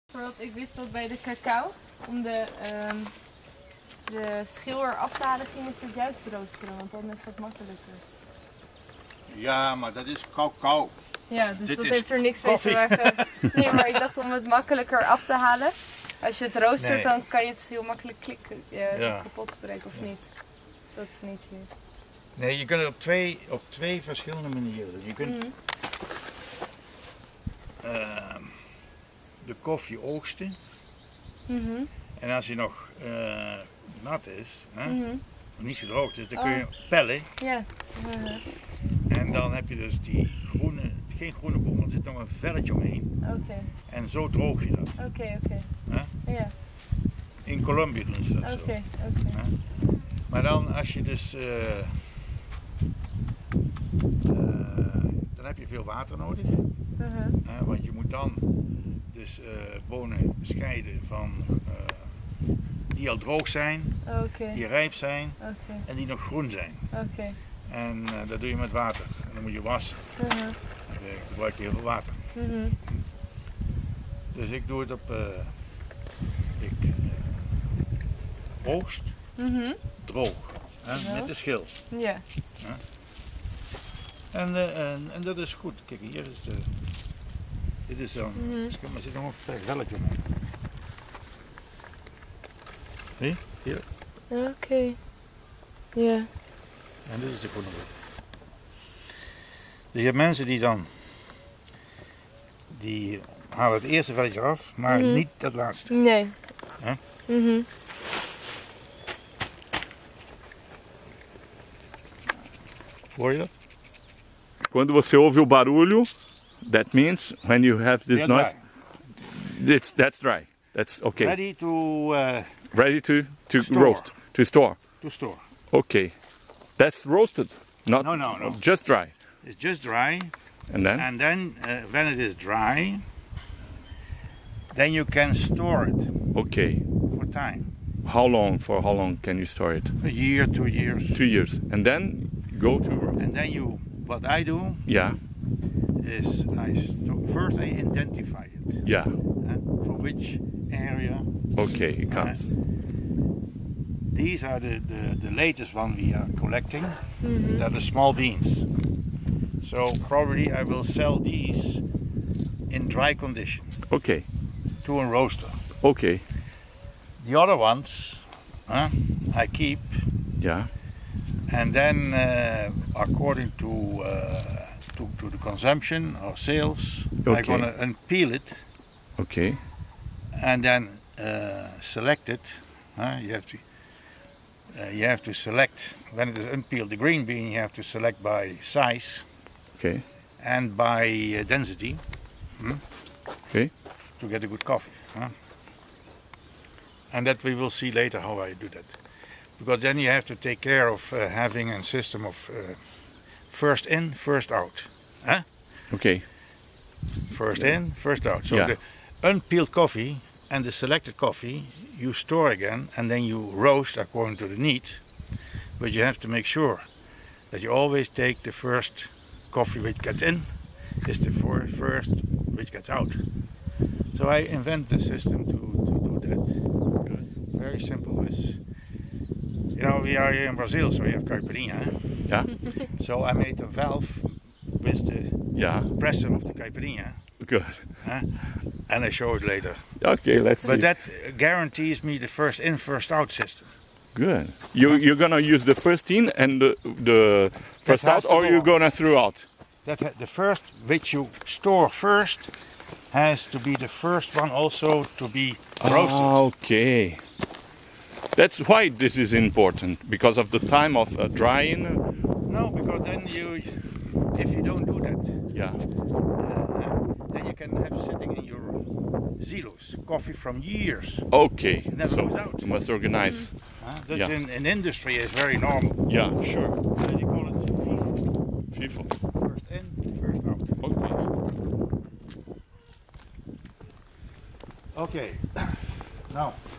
Bijvoorbeeld, ik wist dat bij de cacao, om de schil eraf te halen, gingen ze het juist roosteren, want dan is dat makkelijker. Ja, maar dat is cacao. Ja, dus Dit dat is heeft er niks mee te koffie. maken. Nee, maar ik dacht om het makkelijker af te halen. Als je het roostert, Nee. dan kan je het heel makkelijk klikken, kapot breken of niet. Dat is niet hier. Nee, je kunt het op twee verschillende manieren doen. Je kunt de koffie oogsten. En als hij nog nat is, nog niet gedroogd is, dan kun je pellen. Ja. En dan heb je dus die groene, geen groene boom, er zit nog een velletje omheen. Oké. En zo droog je dat. Oké. Ja. In Colombia doen ze dat zo. Oké. Maar dan als je dus, dan heb je veel water nodig. Want je moet dan dus bonen scheiden van die al droog zijn, die rijp zijn en die nog groen zijn. En dat doe je met water. En dan moet je wassen. Dan gebruik je heel veel water. Dus ik doe het op, ik oogst, droog, met de schil. Ja. En dat is goed. Kijk, hier is de, dit is zo'n, maar er zit nog een velletje mee. Zie? Hier. Oké. Ja. En dit is de groene boom. Dus je hebt mensen die halen het eerste velletje af, maar niet het laatste. Nee. Hè? Hoor je dat? Quando você ouve o barulho, that means when you have this They're noise, that's dry. That's okay. Ready to Ready to store. roast, to store. store. Okay. That's roasted, not No. just dry. It's just dry. And then? And then when it is dry, then you can store it Okay. for time. For how long can you store it? A year, 2 years. 2 years. And then go to roast. And then what I do Yeah. is first I identify it. Yeah. For which area. Okay, it comes. These are the latest one we are collecting. They're the small beans. So probably I will sell these in dry condition Okay. to a roaster. Okay. The other ones I keep, Yeah. and then according to the consumption or sales, I'm Okay. gonna unpeel it Okay. and then select it. You have to select when it is unpeeled. The green bean you have to select by size Okay. and by density Okay. to get a good coffee. And that we will see later how I do that. Because then you have to take care of having a system of first in, first out. Okay. First in, first out. So Yeah. the unpeeled coffee and the selected coffee you store again and then you roast according to the need. But you have to make sure that you always take the first coffee which gets in is the first which gets out. So I invented a system to do that. Very simple. We are here in Brazil, so you have caipirinha. Yeah. So I made a valve with the presser of the caipirinha. Good. And I show it later. Okay, let's see. But that guarantees me the first in, first out system. Good. You're gonna use the first in and the first That out, has to or go you're on. gonna throw out? The first which you store first has to be the first one also to be roasted. Okay. That's why this is important, because of the time of drying. No, because then if you don't do that, Yeah. then you can have sitting in your silos coffee from years. Okay. It never So goes out. you must organize. That's in industry is very normal. Yeah, sure. They call it FIFO. FIFO. First in, first out. Okay. Okay. Now.